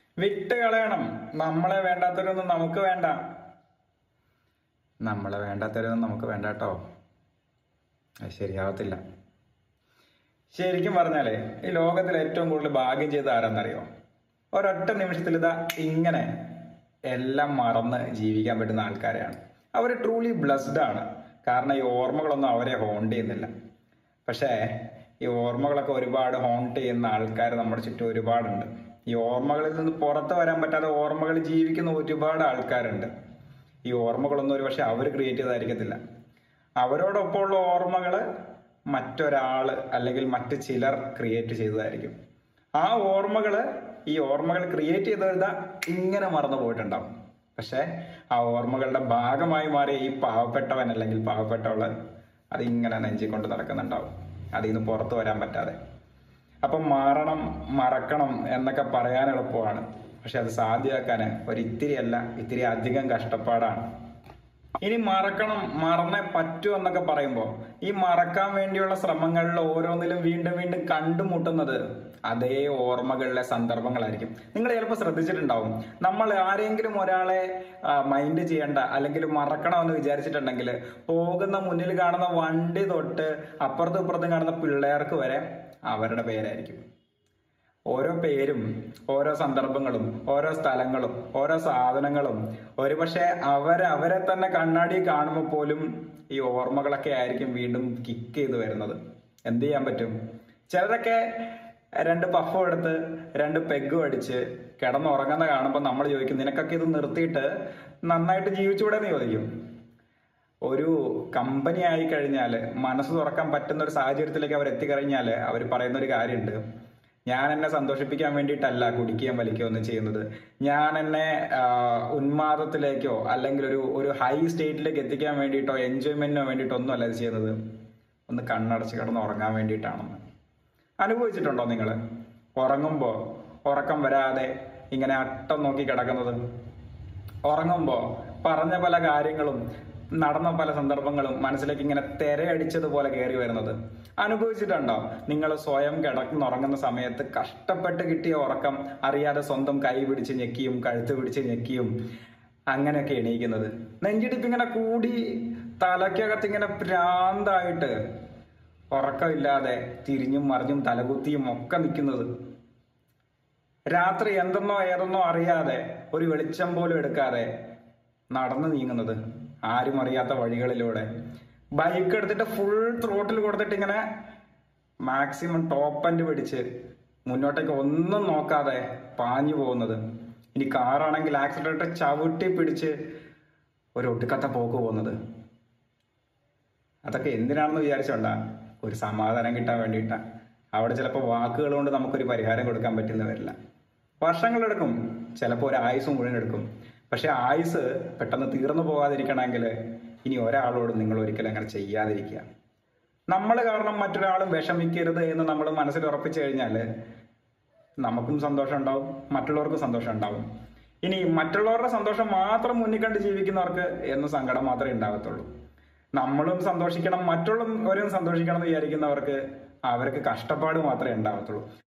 വിട്ട് കളയണം. നമ്മളെ വേണ്ടാത്തവരൊന്നും നമുക്ക് വേണ്ട. നമ്മളെ വേണ്ടാത്തവരൊന്നും നമുക്ക് വേണ്ട കേട്ടോ. അത് ശരിയാവത്തില്ല. ശരിക്കും പറഞ്ഞാലേ ഈ ലോകത്തിൽ ഏറ്റവും കൂടുതൽ ഭാഗ്യം ചെയ്ത ആരാന്നറിയോ? ഒരൊറ്റ നിമിഷത്തിൽ ഇതാ ഇങ്ങനെ എല്ലാം മറന്ന് ജീവിക്കാൻ പറ്റുന്ന ആൾക്കാരെയാണ്. അവർ ട്രൂലി ബ്ലസ്ഡ് ആണ്. കാരണം ഈ ഓർമ്മകളൊന്നും അവരെ ഹോണ്ട് ചെയ്യുന്നില്ല. പക്ഷേ ഈ ഓർമ്മകളൊക്കെ ഒരുപാട് ഹോണ്ട് ചെയ്യുന്ന ആൾക്കാർ നമ്മുടെ ചുറ്റും ഒരുപാടുണ്ട്. ഈ ഓർമ്മകളിൽ നിന്ന് പുറത്ത് വരാൻ പറ്റാതെ ഓർമ്മകൾ ജീവിക്കുന്ന ഒരുപാട് ആൾക്കാരുണ്ട്. ഈ ഓർമ്മകളൊന്നും ഒരു പക്ഷെ അവർ ക്രിയേറ്റ് ചെയ്തായിരിക്കത്തില്ല. അവരോടൊപ്പമുള്ള ഓർമ്മകൾ മറ്റൊരാള് അല്ലെങ്കിൽ മറ്റു ചിലർ ക്രിയേറ്റ് ചെയ്തതായിരിക്കും. ആ ഈ ഓർമ്മകൾ ക്രിയേറ്റ് ചെയ്തവരുതാ ഇങ്ങനെ മറന്നു പോയിട്ടുണ്ടാവും. പക്ഷെ ആ ഓർമ്മകളുടെ ഭാഗമായി മാറിയ ഈ പാവപ്പെട്ടവൻ അല്ലെങ്കിൽ പാവപ്പെട്ടവള് അതിങ്ങനെ നെഞ്ചി കൊണ്ട് നടക്കുന്നുണ്ടാവും, അതിൽ നിന്ന് പുറത്തു വരാൻ പറ്റാതെ. അപ്പം മാറണം, മറക്കണം എന്നൊക്കെ പറയാൻ എളുപ്പമാണ്. പക്ഷെ അത് സാധ്യമാക്കാൻ ഇത്തിരി അധികം കഷ്ടപ്പാടാണ്. ഇനി മറക്കണം, മറന്നേ പറ്റൂ എന്നൊക്കെ പറയുമ്പോൾ ഈ മറക്കാൻ വേണ്ടിയുള്ള ശ്രമങ്ങളിൽ ഓരോന്നിലും വീണ്ടും വീണ്ടും കണ്ടുമുട്ടുന്നത് അതേ ഓർമ്മകളിലെ സന്ദർഭങ്ങളായിരിക്കും. നിങ്ങൾ ചിലപ്പോൾ ശ്രദ്ധിച്ചിട്ടുണ്ടാവും, നമ്മൾ ആരെങ്കിലും ഒരാളെ മൈൻഡ് ചെയ്യണ്ട അല്ലെങ്കിൽ മറക്കണമെന്ന് വിചാരിച്ചിട്ടുണ്ടെങ്കിൽ പോകുന്ന മുന്നിൽ കാണുന്ന വണ്ടി തൊട്ട് അപ്പുറത്തും ഇപ്പുറത്തും കാണുന്ന പിള്ളേർക്ക് വരെ അവരുടെ പേരായിരിക്കും. ഓരോ പേരും ഓരോ സന്ദർഭങ്ങളും ഓരോ സ്ഥലങ്ങളും ഓരോ സാധനങ്ങളും ഒരുപക്ഷെ അവരെ തന്നെ കണ്ണാടി കാണുമ്പോൾ പോലും ഈ ഓർമ്മകളൊക്കെ ആയിരിക്കും വീണ്ടും കിക്ക് ചെയ്ത് വരുന്നത്. എന്ത് ചെയ്യാൻ പറ്റും? ചിലരൊക്കെ 2 പഫും എടുത്ത് 2 പെഗും അടിച്ച് കിടന്നുറങ്ങുന്ന കാണുമ്പോൾ നമ്മൾ ചോദിക്കും, നിനക്കൊക്കെ ഇത് നിർത്തിയിട്ട് നന്നായിട്ട് ജീവിച്ചുകൂടെ എന്ന് ചോദിക്കും. ഒരു കമ്പനി ആയി കഴിഞ്ഞാൽ, മനസ്സ് തുറക്കാൻ പറ്റുന്ന ഒരു സാഹചര്യത്തിലേക്ക് അവർ എത്തിക്കഴിഞ്ഞാൽ അവർ പറയുന്ന ഒരു കാര്യമുണ്ട്, ഞാൻ എന്നെ സന്തോഷിപ്പിക്കാൻ വേണ്ടിയിട്ടല്ല കുടിക്കുകയും വലിക്കുകയോ ഒന്നും ചെയ്യുന്നത്, ഞാൻ എന്നെ ഉന്മാദത്തിലേക്കോ അല്ലെങ്കിൽ ഒരു ഹൈ സ്റ്റേറ്റിലേക്ക് എത്തിക്കാൻ വേണ്ടിയിട്ടോ എൻജോയ്മെന്റിനോ വേണ്ടിയിട്ടോ ഒന്നും അല്ല ഇത് ചെയ്യുന്നത്, ഒന്ന് കണ്ണടച്ച് കിടന്ന് ഉറങ്ങാൻ വേണ്ടിയിട്ടാണെന്ന്. അനുഭവിച്ചിട്ടുണ്ടോ നിങ്ങൾ? ഉറങ്ങുമ്പോൾ ഉറക്കം വരാതെ ഇങ്ങനെ അട്ടം നോക്കി കിടക്കുന്നത്, ഉറങ്ങുമ്പോൾ പറഞ്ഞ പല കാര്യങ്ങളും നടന്ന പല സന്ദർഭങ്ങളും മനസ്സിലേക്ക് ഇങ്ങനെ തിരയടിച്ചതുപോലെ കയറി വരുന്നത് അനുഭവിച്ചിട്ടുണ്ടോ? നിങ്ങൾ സ്വയം കിടന്നുറങ്ങുന്ന സമയത്ത് കഷ്ടപ്പെട്ട് കിട്ടിയ ഉറക്കം അറിയാതെ സ്വന്തം കൈ പിടിച്ച് ഞെക്കിയും കഴുത്ത് പിടിച്ച് ഞെക്കിയും അങ്ങനെയൊക്കെ എണീക്കുന്നത്, നെഞ്ചിടിപ്പ് ഇങ്ങനെ കൂടി തലയ്ക്കകത്ത് ഇങ്ങനെ ഭ്രാന്തായിട്ട് ഉറക്കമില്ലാതെ തിരിഞ്ഞും മറിഞ്ഞും തലകുത്തിയും ഒക്കെ നിൽക്കുന്നത്, രാത്രി എന്തെന്നോ ഏതെന്നോ അറിയാതെ ഒരു വെളിച്ചം പോലും എടുക്കാതെ നടന്നു നീങ്ങുന്നത് ആരും അറിയാത്ത വഴികളിലൂടെ, ബൈക്ക് എടുത്തിട്ട് ഫുൾ ത്രോട്ടിൽ കൊടുത്തിട്ട് ഇങ്ങനെ മാക്സിമം ടോപ്പ് എൻഡ് പിടിച്ച് മുന്നോട്ടേക്ക് ഒന്നും നോക്കാതെ പാഞ്ഞു പോകുന്നത്, ഇനി കാറാണെങ്കിൽ ആക്സിഡന്റ് ചവിട്ടി പിടിച്ച് ഒരു ഒടുക്കത്തെ പോക്ക് പോകുന്നത്, അതൊക്കെ എന്തിനാണെന്ന് വിചാരിച്ചോണ്ടാ? ഒരു സമാധാനം കിട്ടാൻ വേണ്ടിയിട്ടാ. അവിടെ ചിലപ്പോൾ വാക്കുകൾ കൊണ്ട് നമുക്കൊരു പരിഹാരം കൊടുക്കാൻ പറ്റുന്ന വരില്ല. വർഷങ്ങളെടുക്കും, ചിലപ്പോൾ ഒരു ആയുസ് മുഴുവൻ എടുക്കും. പക്ഷെ ആയുസ് പെട്ടെന്ന് തീർന്നു പോകാതിരിക്കണമെങ്കിൽ ഇനി ഒരാളോട് നിങ്ങൾ ഒരിക്കലും അങ്ങനെ ചെയ്യാതിരിക്കുക. നമ്മൾ കാരണം മറ്റൊരാളും വിഷമിക്കരുത് എന്ന് നമ്മൾ മനസ്സിൽ ഉറപ്പിച്ചു കഴിഞ്ഞാൽ നമുക്കും സന്തോഷം ഉണ്ടാവും, മറ്റുള്ളവർക്കും സന്തോഷം ഉണ്ടാവും. ഇനി മറ്റുള്ളവരുടെ സന്തോഷം മാത്രം മുന്നിൽ കണ്ട് ജീവിക്കുന്നവർക്ക് എന്ന് സങ്കടം മാത്രമേ ഉണ്ടാകത്തുള്ളൂ. നമ്മളും സന്തോഷിക്കണം, മറ്റുള്ളവരും സന്തോഷിക്കണം എന്ന് വിചാരിക്കുന്നവർക്ക് അവർക്ക് കഷ്ടപ്പാട് മാത്രമേ ഉണ്ടാകത്തുള്ളൂ.